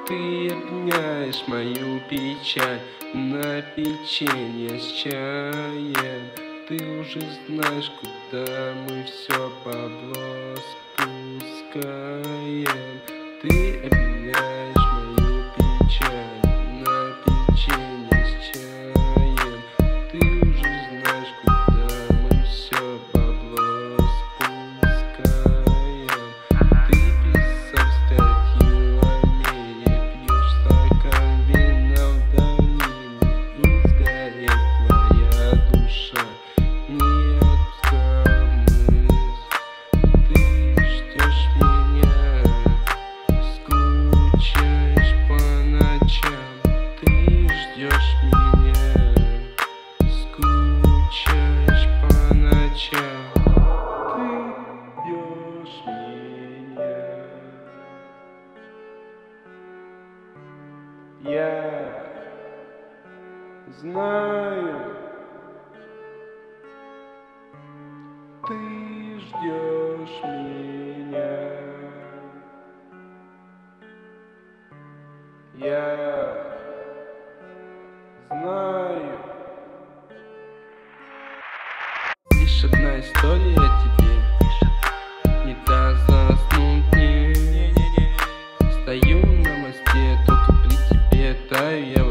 Ты обняешь мою печаль на печенье с чаем. Ты уже знаешь, куда мы все бабло спускаем. Ты обняешь мою печаль на печенье с чаем. Ты уже знаешь, куда мы все бабло спускаем. Ты писал статью о мире, пьешь стакан вина в долине, и сгорит твоя душа. Не отпускай мысль, ты ждешь меня, скучаешь по ночам. Ты ждешь меня, скучаешь по ночам. Ты ждешь меня. Я знаю, ты ждешь меня. Я знаю. Лишь одна история о тебе не даст заснуть мне. Стою на мосте, только при тебе таю я.